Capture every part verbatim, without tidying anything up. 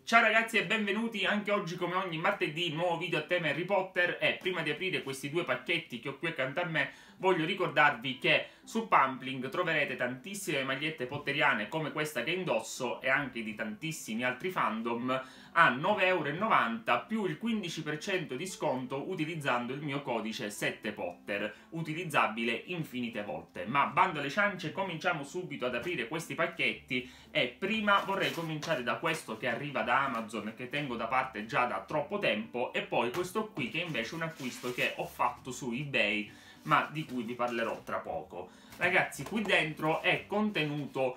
Ciao ragazzi e benvenuti anche oggi come ogni martedì, nuovo video a tema Harry Potter. E prima di aprire questi due pacchetti che ho qui accanto a me voglio ricordarvi che su Pumpling troverete tantissime magliette potteriane come questa che indosso e anche di tantissimi altri fandom a nove e novanta euro più il quindici per cento di sconto utilizzando il mio codice sette Potter, utilizzabile infinite volte. Ma bando alle ciance, cominciamo subito ad aprire questi pacchetti e prima vorrei cominciare da questo che arriva da Amazon, che tengo da parte già da troppo tempo, e poi questo qui che invece è un acquisto che ho fatto su eBay ma di cui vi parlerò tra poco. Ragazzi, qui dentro è contenuto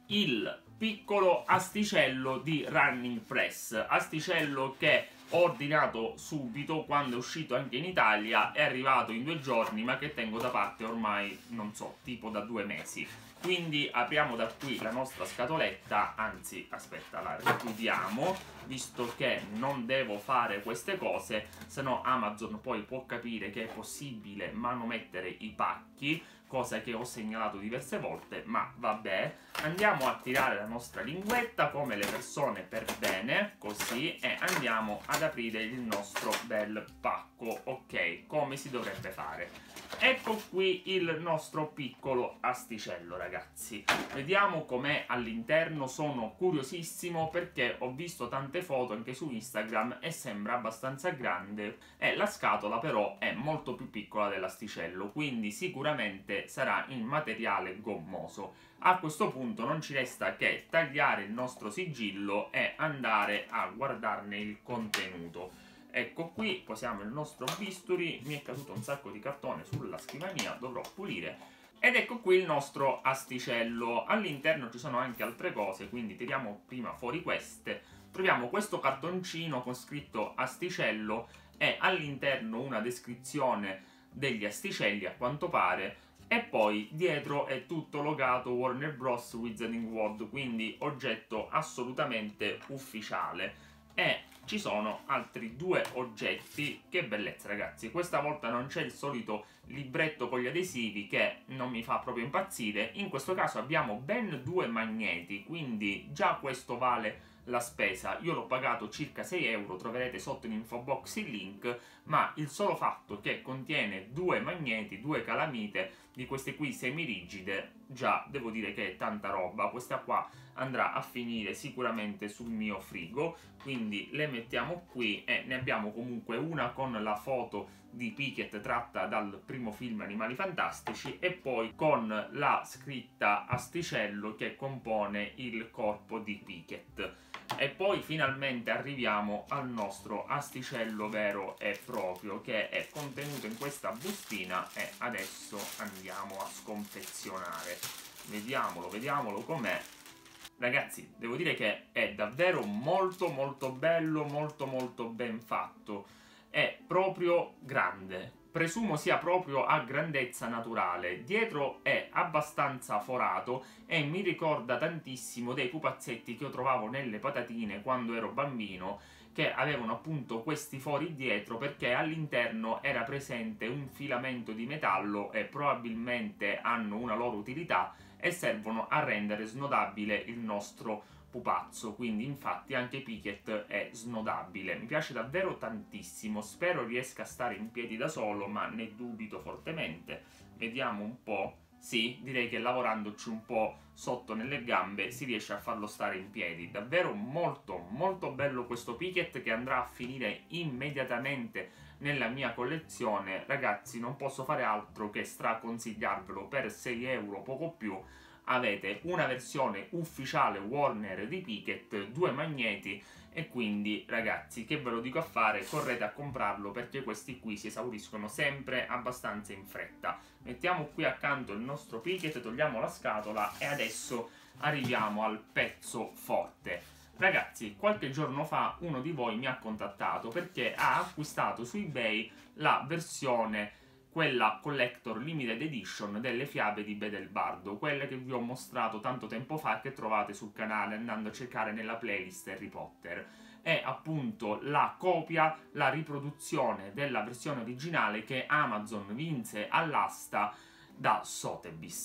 il piccolo asticello di Running Press, asticello che ho ordinato subito quando è uscito anche in Italia, è arrivato in due giorni ma che tengo da parte ormai, non so, tipo da due mesi. Quindi apriamo da qui la nostra scatoletta, anzi aspetta, la richiudiamo, visto che non devo fare queste cose, se no Amazon poi può capire che è possibile manomettere i pacchi, cosa che ho segnalato diverse volte, ma vabbè. Andiamo a tirare la nostra linguetta come le persone per bene, così, e andiamo ad aprire il nostro bel pacco, ok, come si dovrebbe fare. Ecco qui il nostro piccolo asticello, ragazzi. Vediamo com'è all'interno, sono curiosissimo perché ho visto tante foto anche su Instagram e sembra abbastanza grande, e la scatola però è molto più piccola dell'asticello, quindi sicuramente sarà in materiale gommoso. A questo punto non ci resta che tagliare il nostro sigillo e andare a guardarne il contenuto. Ecco qui, posiamo il nostro bisturi, mi è caduto un sacco di cartone sulla scrivania, dovrò pulire. Ed ecco qui il nostro asticello, all'interno ci sono anche altre cose, quindi tiriamo prima fuori queste. Troviamo questo cartoncino con scritto asticello e all'interno una descrizione degli asticelli a quanto pare, e poi dietro è tutto logato Warner Bros. Wizarding World, quindi oggetto assolutamente ufficiale. E ci sono altri due oggetti, che bellezza ragazzi, questa volta non c'è il solito libretto con gli adesivi che non mi fa proprio impazzire, in questo caso abbiamo ben due magneti, quindi già questo vale la spesa. Io l'ho pagato circa sei euro, troverete sotto in info box il link, ma il solo fatto che contiene due magneti, due calamite di queste qui semirigide, già devo dire che è tanta roba. Questa qua andrà a finire sicuramente sul mio frigo, quindi le mettiamo qui, e ne abbiamo comunque una con la foto di Pickett tratta dal primo film Animali Fantastici e poi con la scritta asticello che compone il corpo di Pickett. E poi finalmente arriviamo al nostro asticello vero e proprio, che è contenuto in questa bustina, e adesso andiamo a sconfezionare. Vediamolo, vediamolo com'è. Ragazzi, devo dire che è davvero molto molto bello, molto molto ben fatto. È proprio grande. Presumo sia proprio a grandezza naturale. Dietro è abbastanza forato e mi ricorda tantissimo dei pupazzetti che io trovavo nelle patatine quando ero bambino, che avevano appunto questi fori dietro perché all'interno era presente un filamento di metallo e probabilmente hanno una loro utilità e servono a rendere snodabile il nostro pupazzo, quindi infatti anche Pickett è snodabile. Mi piace davvero tantissimo, spero riesca a stare in piedi da solo, ma ne dubito fortemente. Vediamo un po'. Sì, direi che lavorandoci un po' sotto nelle gambe si riesce a farlo stare in piedi. Davvero molto molto bello questo Pickett, che andrà a finire immediatamente nella mia collezione. Ragazzi, non posso fare altro che straconsigliarvelo. Per sei euro, poco più, avete una versione ufficiale Warner di Pickett, due magneti, e quindi ragazzi, che ve lo dico a fare, correte a comprarlo perché questi qui si esauriscono sempre abbastanza in fretta. Mettiamo qui accanto il nostro Pickett, togliamo la scatola e adesso arriviamo al pezzo forte. Ragazzi, qualche giorno fa uno di voi mi ha contattato perché ha acquistato su eBay la versione, quella Collector Limited Edition delle fiabe di Bedelbardo, quelle che vi ho mostrato tanto tempo fa e che trovate sul canale andando a cercare nella playlist Harry Potter. È appunto la copia, la riproduzione della versione originale che Amazon vinse all'asta da Sotheby's.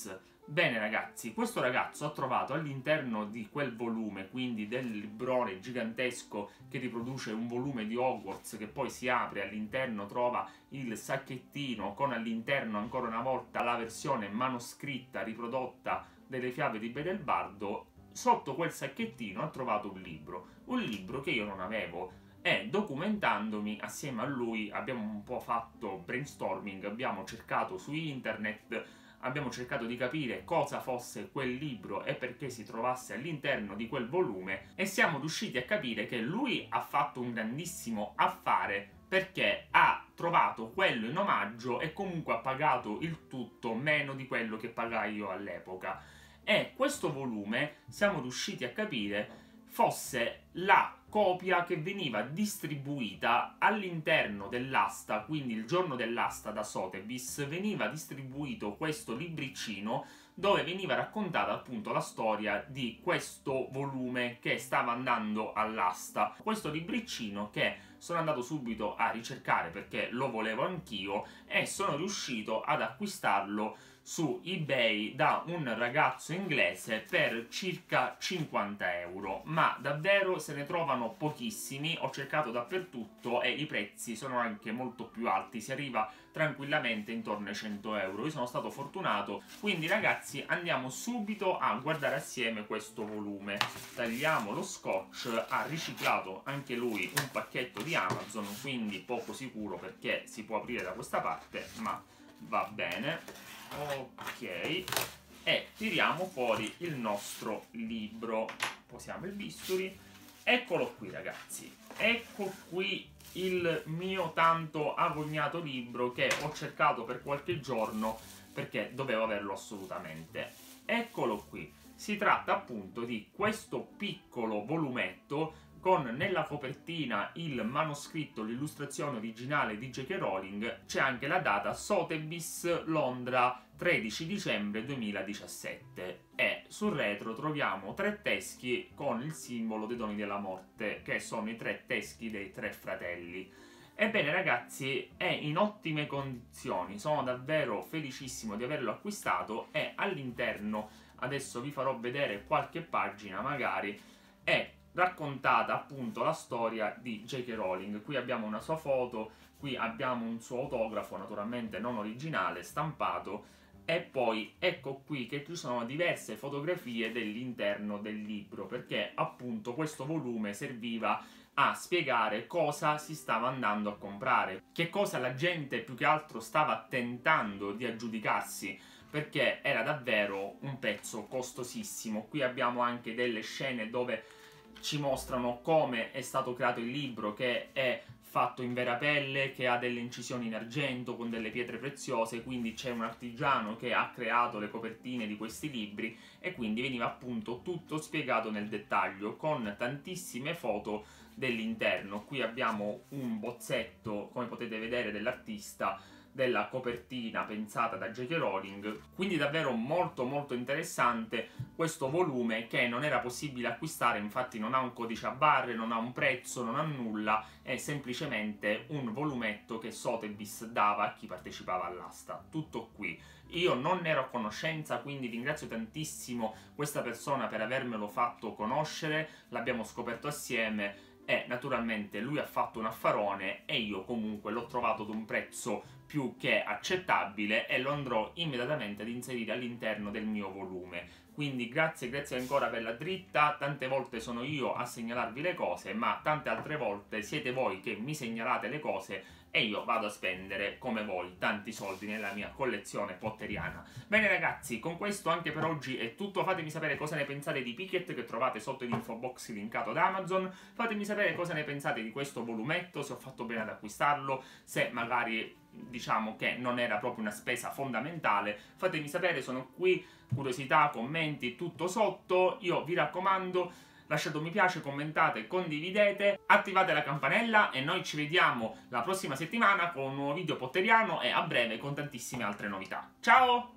Bene ragazzi, questo ragazzo ha trovato all'interno di quel volume, quindi del librone gigantesco che riproduce un volume di Hogwarts che poi si apre, all'interno trova il sacchettino con all'interno ancora una volta la versione manoscritta riprodotta delle fiabe di Bedelbardo. Sotto quel sacchettino ha trovato un libro, un libro che io non avevo. E documentandomi assieme a lui abbiamo un po' fatto brainstorming, abbiamo cercato su internet, abbiamo cercato di capire cosa fosse quel libro e perché si trovasse all'interno di quel volume, e siamo riusciti a capire che lui ha fatto un grandissimo affare, perché ha trovato quello in omaggio e comunque ha pagato il tutto meno di quello che pagai io all'epoca. E questo volume siamo riusciti a capire fosse la copia che veniva distribuita all'interno dell'asta, quindi il giorno dell'asta da Sotheby's veniva distribuito questo libricino dove veniva raccontata appunto la storia di questo volume che stava andando all'asta. Questo libricino che sono andato subito a ricercare perché lo volevo anch'io e sono riuscito ad acquistarlo su eBay da un ragazzo inglese per circa cinquanta euro, ma davvero se ne trovano pochissimi. Ho cercato dappertutto e i prezzi sono anche molto più alti, si arriva tranquillamente intorno ai cento euro. Io sono stato fortunato, quindi ragazzi andiamo subito a guardare assieme questo volume. Tagliamo lo scotch, ha riciclato anche lui un pacchetto di Amazon, quindi poco sicuro perché si può aprire da questa parte, ma va bene. Ok, e tiriamo fuori il nostro libro, posiamo il bisturi, eccolo qui ragazzi, ecco qui il mio tanto agognato libro che ho cercato per qualche giorno perché dovevo averlo assolutamente. Eccolo qui, si tratta appunto di questo piccolo volumetto con nella copertina il manoscritto, l'illustrazione originale di J K Rowling. C'è anche la data Sotheby's Londra tredici dicembre duemiladiciassette e sul retro troviamo tre teschi con il simbolo dei doni della morte, che sono i tre teschi dei tre fratelli. Ebbene ragazzi, è in ottime condizioni, sono davvero felicissimo di averlo acquistato e all'interno, adesso vi farò vedere qualche pagina magari, è raccontata appunto la storia di J K Rowling. Qui abbiamo una sua foto, qui abbiamo un suo autografo, naturalmente non originale, stampato, e poi ecco qui che ci sono diverse fotografie dell'interno del libro, perché appunto questo volume serviva a spiegare cosa si stava andando a comprare, che cosa la gente più che altro stava tentando di aggiudicarsi, perché era davvero un pezzo costosissimo. Qui abbiamo anche delle scene dove ci mostrano come è stato creato il libro, che è fatto in vera pelle, che ha delle incisioni in argento con delle pietre preziose, quindi c'è un artigiano che ha creato le copertine di questi libri e quindi veniva appunto tutto spiegato nel dettaglio con tantissime foto dell'interno. Qui abbiamo un bozzetto, come potete vedere, dell'artista della copertina pensata da J K Rowling, quindi davvero molto molto interessante questo volume che non era possibile acquistare, infatti non ha un codice a barre, non ha un prezzo, non ha nulla, è semplicemente un volumetto che Sotheby's dava a chi partecipava all'asta. Tutto qui. Io non ne ero a conoscenza, quindi ringrazio tantissimo questa persona per avermelo fatto conoscere, l'abbiamo scoperto assieme e naturalmente lui ha fatto un affarone e io comunque l'ho trovato ad un prezzo più che accettabile e lo andrò immediatamente ad inserire all'interno del mio volume. Quindi grazie, grazie ancora per la dritta. Tante volte sono io a segnalarvi le cose, ma tante altre volte siete voi che mi segnalate le cose e io vado a spendere come voi tanti soldi nella mia collezione potteriana. Bene ragazzi, con questo anche per oggi è tutto. Fatemi sapere cosa ne pensate di Pickett, che trovate sotto l'info box linkato ad Amazon. Fatemi sapere cosa ne pensate di questo volumetto, se ho fatto bene ad acquistarlo, se magari diciamo che non era proprio una spesa fondamentale. Fatemi sapere, sono qui, curiosità, commenti, tutto sotto. Io vi raccomando, lasciate un mi piace, commentate, condividete, attivate la campanella e noi ci vediamo la prossima settimana con un nuovo video potteriano e a breve con tantissime altre novità. Ciao!